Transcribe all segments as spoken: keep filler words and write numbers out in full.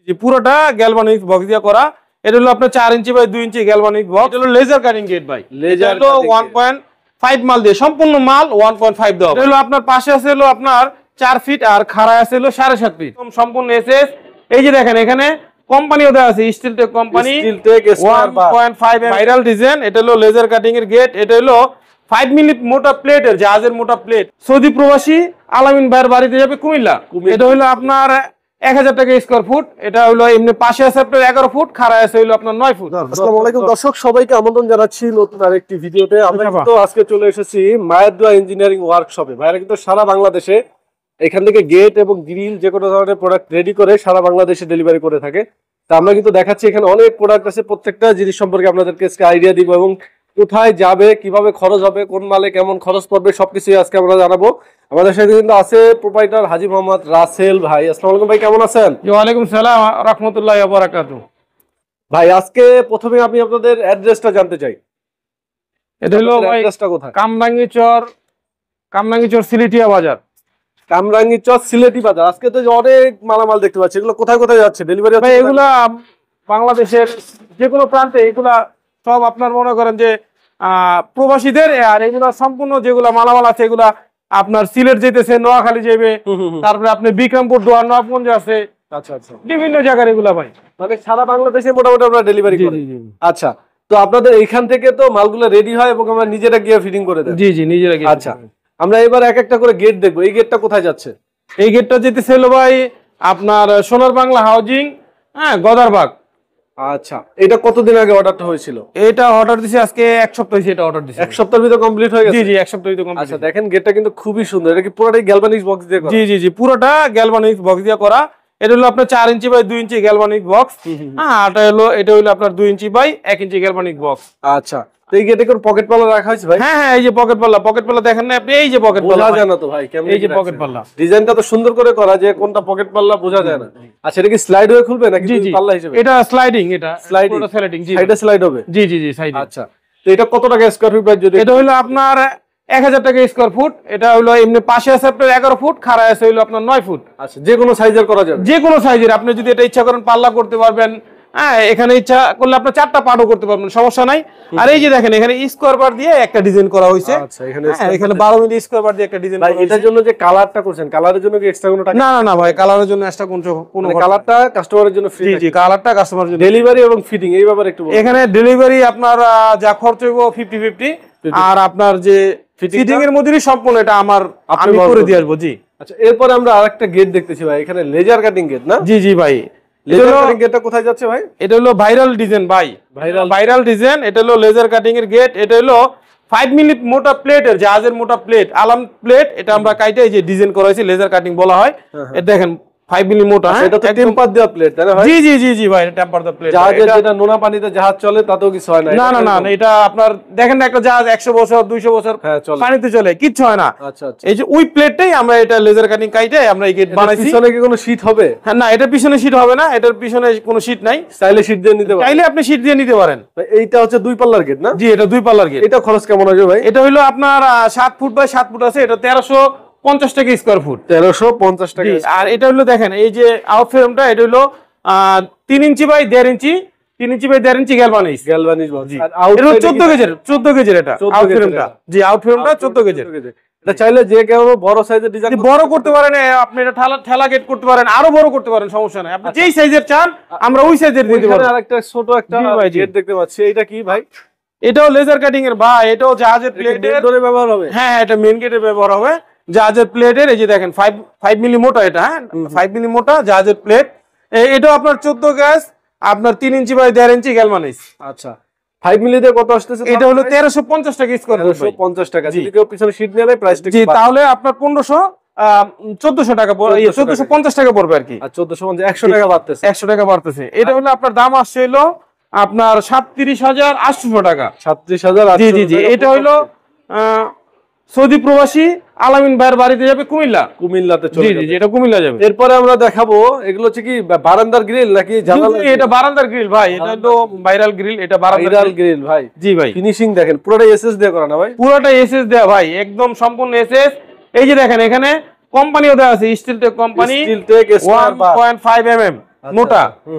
যে পুরোটা galvanic box দিয়ে করা। এটা হলো আপনার চার ইঞ্চি বাই দুই ইঞ্চি গ্যালভানিক বক্স। এটা হলো লেজার কাটিং গেট ভাই। লেজার হলো ওয়ান পয়েন্ট ফাইভ মাল দিয়ে সম্পূর্ণ মাল ওয়ান পয়েন্ট ফাইভ দেওয়া। এটা হলো আপনার পাশে আছে হলো আপনার চার ফিট আর খাড়া আছে হলো সাড়ে সাত ফিট সম্পূর্ণ এসএস। এই যে দেখেন এখানে কোম্পানিও দেওয়া আছে Steel Tech company Steel Tech one point five viral design. এটা হলো লেজার কাটিং এর গেট। এটা হলো ফাইভ মিলি মোটা প্লেটের জাহাজের মোটা প্লেট। সৌদি প্রবাসী আলামিন ভাইয়ের বাড়িতে যাবে কুমিল্লা। এটা হলো আপনার এক হাজার টাকা স্কোয়ার ফুট। এটা হলো এমনি পাশে আছে আপনার এগারো ফুট, খাড়া আছে হলো আপনার নয় ফুট। আসসালামু আলাইকুম দর্শক, সবাইকে আমন্ত্রণ জানাচ্ছি নতুন আরেকটি ভিডিওতে। আমরা কিন্তু আজকে চলে এসেছি মায়ের দোয়া ইঞ্জিনিয়ারিং ওয়ার্কশপে। ভাইরা কিন্তু সারা বাংলাদেশে এখান থেকে গেট এবং গ্রিল যে কোনো ধরনের প্রোডাক্ট রেডি করে সারা বাংলাদেশে ডেলিভারি করে থাকে। তা আমরা কিন্তু দেখাচ্ছি এখানে অনেক প্রোডাক্ট আছে, প্রত্যেকটা জিনিস সম্পর্কে আপনাদেরকে আজকে আইডিয়া দিব এবং কোথায় যাবে, কিভাবে খরচ হবে, কোন মালে কেমন খরচ পড়বে সবকিছুই আজকে আমরা জানাবো। আমাদের সাথে কিন্তু আছে প্রোপাইটার হাজী মোহাম্মদ রাসেল ভাই। আসসালামু আলাইকুম ভাই, কেমন আছেন? ওয়ালাইকুম সালাম রাহমাতুল্লাহি ওয়া বারাকাতুহু। ভাই আজকে প্রথমে আমি আপনাদের অ্যাড্রেসটা জানতে চাই। এটা হলো অ্যাড্রেসটা কোথায়? কামরাঙ্গীচর, কামরাঙ্গীচর সিলেটিয়া বাজার। কামরাঙ্গীচর সিলেটি বাজার। আজকে তো অনেক মালামাল দেখতে পাচ্ছি, এগুলো কোথায় কোথায় যাচ্ছে ডেলিভারি? ভাই এগুলা বাংলাদেশের যে কোনো প্রান্তে, এগুলা সব আপনার মনে করেন যে আহ প্রবাসীদের। আর এগুলা সম্পূর্ণ যেগুলা মালামাল আছে এগুলা আপনার সিলেট যেতেছে, নোয়াখালী যাবে, তারপরে আপনি বিক্রমপুর দোয়ার নবাবগঞ্জ আছে। আচ্ছা আচ্ছা, বিভিন্ন জায়গার এগুলা ভাই, মানে সারা বাংলাদেশে মোটামুটি আমরা ডেলিভারি করি। আচ্ছা, তো আপনাদের এইখান থেকে তো মালগুলো রেডি হয় এবং আমরা নিজেরা গিয়ে ফিটিং করে দেই? জি জি, নিজেরা গিয়ে। আচ্ছা, আমরা এবার এক একটা করে গেট দেখবো। এই গেটটা কোথায় যাচ্ছে? এই গেটটা যেতেছে হলো ভাই আপনার সোনার বাংলা হাউজিং, হ্যাঁ, গদারবাগ। আচ্ছা, এটা কতদিন আগে অর্ডারটা হয়েছিল? এটা অর্ডার দিছি আজকে এক সপ্তাহ হয়েছে। এটা অর্ডার দিছি এক সপ্তাহের ভিতরে কমপ্লিট হয়ে গেছে? জি জি, এক সপ্তাহের ভিতরে কমপ্লিট। আচ্ছা, দেখেন গেটটা কিন্তু খুবই সুন্দর। এটা কি পুরোটাই গ্যালভানিক বক্স দিয়ে করা? জি জি জি, পুরোটা গ্যালভানিক বক্স দিয়ে করা। এটা হলো আপনার চার ইঞ্চি বাই দুই ইঞ্চি গ্যালভানিক বক্স। হ্যাঁ, এটা হলো এটা হলো আপনার দুই ইঞ্চি বাই এক ইঞ্চি গ্যালভানিক বক্স। আচ্ছা, তো এই গেটে কোন পকেট পাল্লা রাখা হয়েছে ভাই? হ্যাঁ হ্যাঁ, এই যে পকেট পাল্লা, পকেট পাল্লা দেখেন না আপনি? এই যে পকেট পাল্লা, বোঝা যায় না তো ভাই কেমন? এই যে পকেট পাল্লা, ডিজাইনটা তো সুন্দর করে করা, যে কোনটা পকেট পাল্লা বোঝা যায় না। আচ্ছা, এটা কি স্লাইড হয়ে খুলবে নাকি পাল্লা হিসেবে? এটা স্লাইডিং, এটা স্লাইডিং, স্লাইডিং। জি, সাইডে স্লাইড হবে। জি জি জি, সাইডে। আচ্ছা, তো এটা কত টাকা স্কয়ার ফিট ভাই? যদি এটা হলো আপনার এক হাজার টাকা স্কয়ার ফুট। এটা হলো এমনি পাশে আছে আপনার এগারো ফুট, খাড়া আছে হলো আপনার নয় ফুট। আচ্ছা, যে কোনো সাইজের করা যাবে? যে কোনো সাইজের। আপনি যদি এটা ইচ্ছা করেন পাল্লা করতে পারবেন, হ্যাঁ, এখানে ইচ্ছা করলে আপনি চারটা পার্টও করতে পারবেন, সমস্যা নাই। আর এই যে দেখেন এখানে স্কোয়ার বার দিয়ে একটা ডিজাইন করা হয়েছে। আচ্ছা, এখানে এখানে বারো মিলি স্কোয়ার বার দিয়ে একটা ডিজাইন করা হয়েছে। এটার জন্য যে কালারটা করছেন, কালারের জন্য কি এক্সট্রা কোনো টাকা? না না না ভাই, কালারের জন্য এক্সট্রা কোনো কোনো কালারটা কাস্টমারের জন্য ফ্রি? জি জি, কালারটা কাস্টমারের জন্য। ডেলিভারি এবং ফিটিং এই ব্যাপারে একটু বলুন। এখানে ডেলিভারি আপনার যা খরচ হইব ফিফটি ফিফটি, আর আপনার যে ফিটিং এর মধ্যেই সম্পূর্ণ এটা আমার আমি করে দিয়ে আসবো। জি। আচ্ছা, এরপরে আমরা আরেকটা গেট দেখতেছি ভাই, এখানে লেজার কাটিং গেট না? জি জি ভাই। লেজার কাটিং গেটটা কোথায় যাচ্ছে ভাই? এটা হলো ভাইরাল ডিজাইন ভাই, ভাইরাল ভাইরাল ডিজাইন। এটা হলো লেজার কাটিং এর গেট। এটা হলো ফাইভ মিলি মোটা প্লেটের জাহাজের মোটা প্লেট, আলাম প্লেট। এটা আমরা কাইটে এই যে ডিজাইন করা হয়েছে, লেজার কাটিং বলা হয়। এটা দেখেন ফাইভ মিলি মোটা। এটা তো টেম্পার দেওয়া প্লেট তাই না ভাই? জি জি জি জি ভাই, এটা টেম্পার দেওয়া প্লেট। জাহাজের যেটা নোনা পানিতে জাহাজ চলে তাতেও কিছু হয় না? না না না, এটা আপনার দেখেন না একটা জাহাজ একশো বছর দুইশো বছর পানিতে চলে, কিচ্ছু হয় না। আচ্ছা আচ্ছা, এই যে ওই প্লেটটাই আমরা এটা লেজার কাটিং কাইটে আমরা এই গেট বানাইছি। পিছনে কি কোনো শীট হবে? হ্যাঁ, না, এটা পিছনে শীট হবে না, এটার পিছনে কোনো শীট নাই। চাইলে শীট দিয়ে নিতে পারেন? চাইলে আপনি শীট দিয়ে নিতে পারেন। এইটা হচ্ছে দুই পাল্লার গেট না? জি, এটা দুই পাল্লার গেট। এটা খরচ কেমন আসবে ভাই? এটা হলো আপনার সাত ফুট বাই সাত ফুট আছে। এটা তেরোশো পঞ্চাশ টাকা স্কোয়ার ফুট। তেরোশো পঞ্চাশ টাকা। আর এটা হলো দেখেন এই যে আউট ফ্রেমটা, এটা হলো আহ তিন ইঞ্চি বাই দেড় ইঞ্চি, তিন ইঞ্চি বাই দেড় ইঞ্চি গ্যালভানিক। গ্যালভানিক চোদ্দ কেজির, চোদ্দ কেজির এটা আউট ফ্রেমটা। জি, আউট ফ্রেমটা চোদ্দ কেজির। এটা চাইলে যে কেউ বড় সাইজের ডিজাইন বড় করতে পারেন, আপনি এটা ঠেলা ঠেলা গেট করতে পারেন, আরো বড় করতে পারেন, সমস্যা নাই। আপনি যেই সাইজের চান আমরা ওই সাইজের দিতে পারবো। আরেকটা ছোট একটা গেট দেখতে পাচ্ছি, এটা কি ভাই? এটাও লেজার কাটিং এর ভাই, এটাও জাহাজের প্লেটের ব্যবহার হবে। হ্যাঁ, এটা মেইন গেটে ব্যবহার হবে, জাহাজের প্লেটের। এই যে দেখেন ফাইভ ফাইভ মিলি মোটা, এটা হ্যাঁ ফাইভ মিলি মোটা জাহাজের প্লেট। এটাও আপনার চোদ্দ গ্যাস, আপনার তিন ইঞ্চি বাই দেড় ইঞ্চি গ্যালভানিক। আচ্ছা, ফাইভ মিলিতে কত আসতেছে? এটা হলো তেরোশো পঞ্চাশ টাকা স্কয়ার ফুট। তেরোশো পঞ্চাশ টাকা। যদি কেউ পিছনে শীট নিয়ে নেয় প্রাইসটা জি, তাহলে আপনার পনেরোশো চোদ্দশো টাকা চোদ্দশো পঞ্চাশ টাকা পড়বে আর কি। আর চোদ্দশো পঞ্চাশ একশো টাকা বাড়তেছে, একশো টাকা বাড়তেছে। এটা হলো আপনার দাম আসছে হলো আপনার সাতত্রিশ হাজার আটশো টাকা। সাতত্রিশ হাজার। জি জি জি, এটা হলো আহ সৌদি প্রবাসী আলামিন ভাইয়ের বাড়িতে যাবে কুমিল্লা। কুমিল্লাতে চলে যাবে। জি জি, এটা কুমিল্লা যাবে। এরপরে আমরা দেখাবো এগুলো হচ্ছে কি বারান্দার গ্রিল নাকি জানালা? এটা বারান্দার গ্রিল ভাই, এটা তো ভাইরাল গ্রিল। এটা বারান্দার গ্রিল ভাই। জি ভাই, ফিনিশিং দেখেন পুরোটা এসএস দিয়ে করা না ভাই? পুরোটা এসএস দেয়া ভাই, একদম সম্পূর্ণ এসএস। এই যে দেখেন এখানে কোম্পানিও দেওয়া আছে, Steel Tech company, Steel Tech one point five MM. মোটা।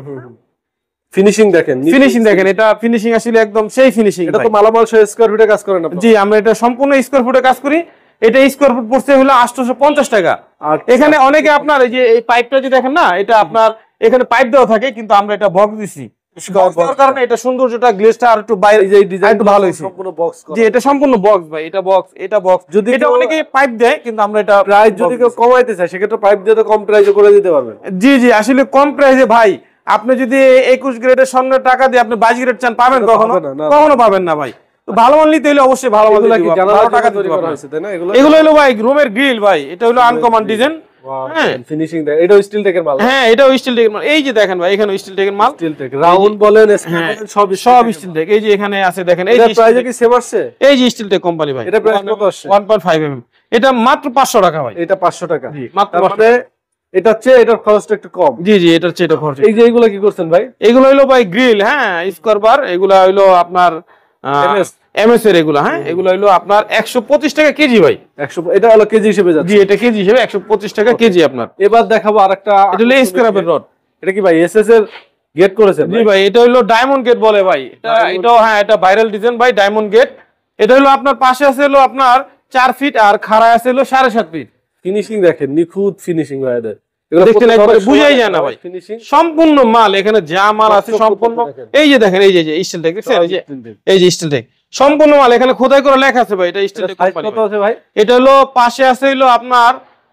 ফিনিশিং দেখেন, ফিনিশিং দেখেন, এটা ফিনিশিং আসলে একদম সেই ফিনিশিং। এটা তো মালামাল সহ স্কয়ার ফুটে কাজ করেন আপনারা? জি, আমরা এটা সম্পূর্ণ স্কয়ার ফুটে কাজ করি। এটা স্কয়ার ফুট পড়ছে হলো আটশোশো পঞ্চাশ টাকা। এখানে অনেকে আপনার এই যে এই পাইপটা যে দেখেন না, এটা আপনার এখানে পাইপ দেওয়া থাকে, কিন্তু আমরা এটা বক্স দিছি কারণে এটা সৌন্দর্যটা গ্লেজটা আর একটু বাইরে যে ডিজাইন একটু ভালো হইছে। সম্পূর্ণ বক্স করা। জি, এটা সম্পূর্ণ বক্স ভাই, এটা বক্স, এটা বক্স। যদি এটা অনেকে পাইপ দেয়, কিন্তু আমরা এটা প্রাইস যদি কেউ কমাইতে চায় সেক্ষেত্রে পাইপ দিয়ে তো কম প্রাইসে করে দিতে পারবেন। জি জি, আসলে কম প্রাইসে ভাই, আপনি যদি একুশ গ্রেডের স্বর্ণের টাকা দিয়ে আপনি বাইশ গ্রেড চান, পাবেন কখনো? কখনো পাবেন না ভাই। তো ভালো মাল নিতে হলে অবশ্যই ভালো মাল দিতে হবে, ভালো টাকা তৈরি করা হয়েছে, তাই না? এগুলো হলো ভাই রুমের গ্রিল ভাই, এটা হলো আনকমন ডিজাইন। হ্যাঁ, ফিনিশিং দেয়। এটাও স্টিল টেকের মাল। হ্যাঁ, এটাও স্টিল টেকের মাল। এই যে দেখেন ভাই, এখানে স্টিল টেকের মাল, স্টিল টেক রাউন্ড বলেন, সব সব স্টিল টেক। এই যে এখানে আছে দেখেন, এই যে প্রাইস কি সেম আসছে? এই যে স্টিল টেক কোম্পানি ভাই, এটা প্রাইস কত আসছে? One point five MM. এটা মাত্র পাঁচশো টাকা ভাই। এটা পাঁচশো টাকা। জি, মাত্র। তারপরে এটা হচ্ছে, এটার খরচটা একটু কম। জি জি, এটার চেয়ে এটা খরচ। এই যে এগুলো কি করছেন ভাই? এগুলো হলো ভাই গ্রিল, হ্যাঁ, স্কয়ার বার। এগুলো হলো আপনার এমএস এমএস এর এগুলো। হ্যাঁ, এগুলো হলো আপনার একশো পঁচিশ টাকা কেজি ভাই। একশো, এটা হলো কেজি হিসেবে যাচ্ছে। জি, এটা কেজি হিসেবে একশো পঁচিশ টাকা কেজি আপনার। এবার দেখাবো আরেকটা, এটা হলো স্ক্র্যাপের রড। এটা কি ভাই এসএস এর গেট করেছেন? জি ভাই, এটা হলো ডায়মন্ড গেট বলে ভাই। এটা এটাও হ্যাঁ, এটা ভাইরাল ডিজাইন ভাই, ডায়মন্ড গেট। এটা হলো আপনার পাশে আছে হলো আপনার চার ফিট আর খাড়া আছে হলো সাড়ে সাত ফিট। ফিনিশিং দেখেন, নিখুঁত ফিনিশিং ভাই। এদের দেখতে একবারে বুঝাই যায় না ভাই, সম্পূর্ণ মাল এখানে যা মাল আছে সম্পূর্ণ। এই যে দেখেন, এই যে স্টিল টেক দেখছেন, এই যে এই যে স্টিল টেক সম্পূর্ণ মাল এখানে খোদাই করে লেখা আছে ভাই। এটা স্টিল টেক কোম্পানি। কত আছে ভাই? এটা হলো পাশে আছে হলো আপনার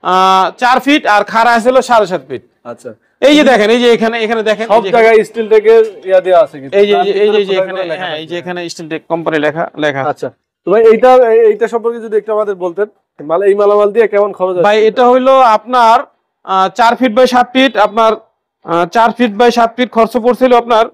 চার ফিট আর খাড়া আছে হলো সাড়ে সাত ফিট। আচ্ছা, এই যে দেখেন, এই যে এখানে এখানে দেখেন সব জায়গায় স্টিল টেকের ইয়া দেয়া আছে কিন্তু। এই যে এই যে এখানে, হ্যাঁ, এই যে এখানে স্টিল টেক কোম্পানি লেখা লেখা। আচ্ছা, তো ভাই এইটা এইটা সম্পর্কে যদি একটু আমাদের বলতেন, মাল এই মালামাল দিয়ে কেমন খরচ আছে ভাই? এটা হলো আপনার চার ফিট বাই সাত ফিট, আপনার চার ফিট বাই সাত ফিট খরচ পড়ছিল আপনার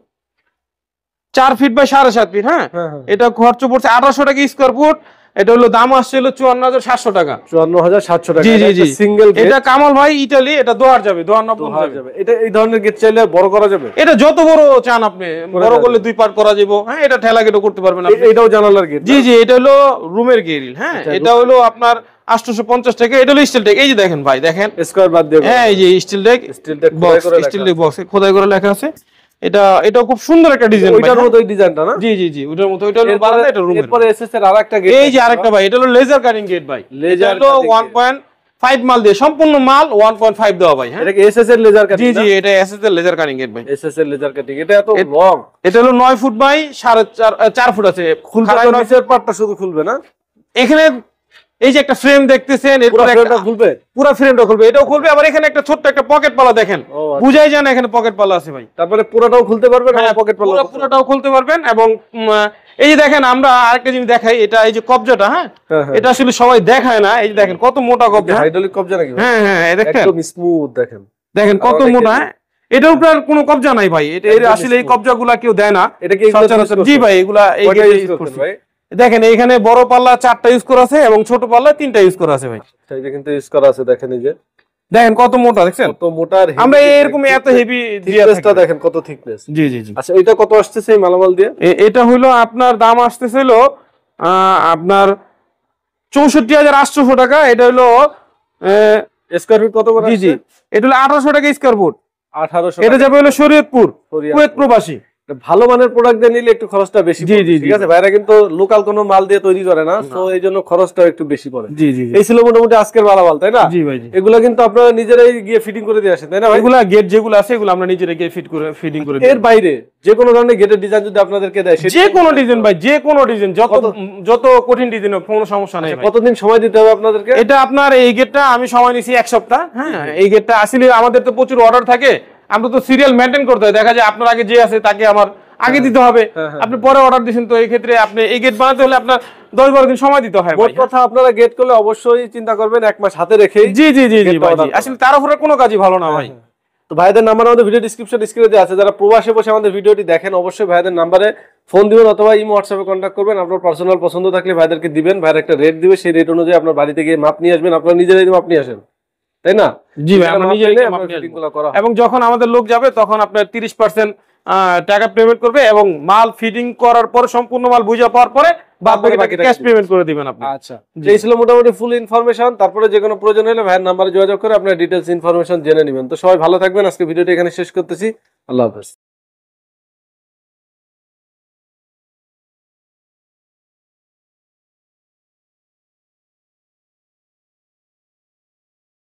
চার ফিট বাই সাড়ে সাত ফিট। হ্যাঁ, এটা খরচ পড়ছে আঠারোশো টাকা স্কোয়ার ফুট। এটা হলো দাম আসছে হলো চুয়ান্ন হাজার সাতশো টাকা। চুয়ান্ন হাজার সাতশো টাকা। জি জি জি, সিঙ্গেল। এটা কামাল ভাই ইতালি, এটা দোয়ার যাবে, দোয়ার নব্বই যাবে। এটা এই ধরনের গেট চাইলে বড় করা যাবে? এটা যত বড় চান আপনি, বড় করলে দুই পার্ট করা যাবে। হ্যাঁ, এটা ঠেলা গেটও করতে পারবেন আপনি। এটাও জানালার গেট? জি জি, এটা হলো রুমের গ্রিল। হ্যাঁ, এটা হলো আপনার আটশোশো পঞ্চাশ টাকা। এটা হলো স্টিল টেক। এই যে দেখেন ভাই, দেখেন স্কয়ার বাদ দিয়ে। হ্যাঁ, এই যে Steel Tech, Steel Tech box, Steel Tech box খোদাই করে লেখা আছে। এটা এটাও খুব সুন্দর একটা ডিজাইন। ওইটার মতোই ডিজাইনটা না? জি জি জি, ওইটার মতো। ওইটা হলো বারান্দা, এটা রুমের। এরপরে এসএস এর আরেকটা গেট। এই যে আরেকটা ভাই, এটা হলো লেজার কাটিং গেট ভাই। লেজার হলো ওয়ান পয়েন্ট ফাইভ মাল দিয়ে সম্পূর্ণ মাল ওয়ান পয়েন্ট ফাইভ দেওয়া ভাই। হ্যাঁ, এটা কি এসএস এর লেজার কাটিং? জি জি, এটা এসএস এর লেজার কাটিং গেট ভাই। এসএস এর লেজার কাটিং। এটা এত লং? এটা হলো নয় ফুট বাই সাড়ে চার চার ফুট আছে। খুলবে তো নিচের পার্টটা শুধু খুলবে না? এখানে এই যে একটা ফ্রেম দেখতেছেন, এরপর একটা খুলবে, পুরো ফ্রেমটা খুলবে, এটাও খুলবে। আবার এখানে একটা ছোট্ট একটা পকেট পালা দেখেন, বুঝাই যায় না এখানে পকেট পালা আছে ভাই। তারপরে পুরোটাও খুলতে পারবেন? হ্যাঁ, পকেট পালা পুরোটাও খুলতে পারবেন। এবং এই যে দেখেন, আমরা আরেকটা জিনিস দেখাই, এটা এই যে কবজাটা, হ্যাঁ, এটা আসলে সবাই দেখায় না। এই যে দেখেন কত মোটা কবজা, হাইড্রোলিক কবজা নাকি? হ্যাঁ হ্যাঁ, দেখেন একদম স্মুথ। দেখেন দেখেন কত মোটা। এটার উপর আর কোনো কবজা নাই ভাই। এটা আসলে এই কবজাগুলা কেউ দেয় না। এটা কি? জি ভাই, এগুলা এই ভাই দেখেন, এইখানে বড় পাল্লা চারটা ইউজ করা আছে এবং ছোট পাল্লা তিনটা ইউজ করা আছে ভাই। এটা কিন্তু ইউজ করা আছে। দেখেন এই যে, দেখেন কত মোটা, দেখছেন কত মোটা। আমরা এরকম এত হেভি থিকনেসটা দেখেন, কত থিকনেস। জি জি জি। আচ্ছা, এটা কত আসছে এই মালামাল দিয়ে? এটা হলো আপনার দাম আসতেছিল আপনার চৌষট্টি হাজার আটশোশো টাকা। এটা হলো স্কয়ার ফুট কত করে? জি জি, এটা হলো আঠারোশো টাকা স্কয়ার ফুট। আঠারোশো। এটা যাবে হলো শরীয়তপুর, কুয়েত প্রবাসী। ভালো মানের প্রোডাক্ট দিয়ে নিলে একটু খরচটা বেশি পড়ে। ঠিক আছে, ভাইরা কিন্তু লোকাল কোনো মাল দিয়ে তৈরি করে না, তো এই জন্য খরচটা একটু বেশি পড়ে। জি জি, এই ছিল মোটামুটি আজকের মালামাল, তাই না? জি ভাই। এগুলো কিন্তু আপনারা নিজেরাই গিয়ে ফিটিং করে দিয়ে আসেন, তাই না ভাই? এগুলা গেট যেগুলো আছে এগুলো আমরা নিজেরাই গিয়ে ফিট করে ফিটিং করে দিই। এর বাইরে যে কোনো ধরনের গেটের ডিজাইন যদি আপনাদেরকে দেয়, যে কোনো ডিজাইন ভাই, যে কোনো ডিজাইন, যত যত কঠিন ডিজাইন হোক, কোনো সমস্যা নেই। কতদিন সময় দিতে হবে আপনাদেরকে? এটা আপনার এই গেটটা আমি সময় নিছি এক সপ্তাহ। হ্যাঁ, এই গেটটা আসলে আমাদের তো প্রচুর অর্ডার থাকে, আমরা তো সিরিয়াল মেনটেন করতে হয়। দেখা যায় আপনার আগে যে আছে তাকে আমার আগে দিতে হবে, আপনি পরে অর্ডার দিয়েছেন, তো এই ক্ষেত্রে আপনি এই গেট বানাতে হলে আপনার দশ বারো দিন সময় দিতে হয়। মোট কথা আপনারা গেট করলে অবশ্যই চিন্তা করবেন এক মাস হাতে রেখে। জি জি জি জি ভাই, আসলে তার উপরে কোনো কাজই ভালো না ভাই। তো ভাইদের নাম্বার আমাদের ভিডিও ডেসক্রিপশন স্ক্রিনে দেওয়া আছে। যারা প্রবাসে বসে আমাদের ভিডিওটি দেখেন, অবশ্যই ভাইদের নাম্বারে ফোন দিবেন অথবা ইমো হোয়াটসঅ্যাপে কন্ট্যাক্ট করবেন। আপনার পার্সোনাল পছন্দ থাকলে ভাইদেরকে দিবেন, ভাইয়ের একটা রেট দিবে, সেই রেট অনুযায়ী আপনার বাড়িতে গিয়ে মাপ নিয়ে আসবেন। আপনারা নিজেরাই মাপ নিয়ে আসেন, তাই না? জি ভাই, আমরা নিজেরাই মাপ নিয়ে আসব। এবং যখন আমাদের লোক যাবে তখন আপনার তিরিশ পার্সেন্ট টাকা পেমেন্ট করবে এবং মাল ফিটিং করার পরে সম্পূর্ণ মাল বুঝা পাওয়ার পরে বাদ বাকি ক্যাশ পেমেন্ট করে দিবেন আপনি। আচ্ছা, এই ছিল মোটামুটি ফুল ইনফরমেশন। তারপরে যে কোনো প্রয়োজন হলে ভাইয়ের নাম্বারে যোগাযোগ করে আপনার ডিটেইলস ইনফরমেশন জেনে নেবেন। তো সবাই ভালো থাকবেন, আজকে ভিডিওটা এখানে শেষ করতেছি। আল্লাহ হাফেজ।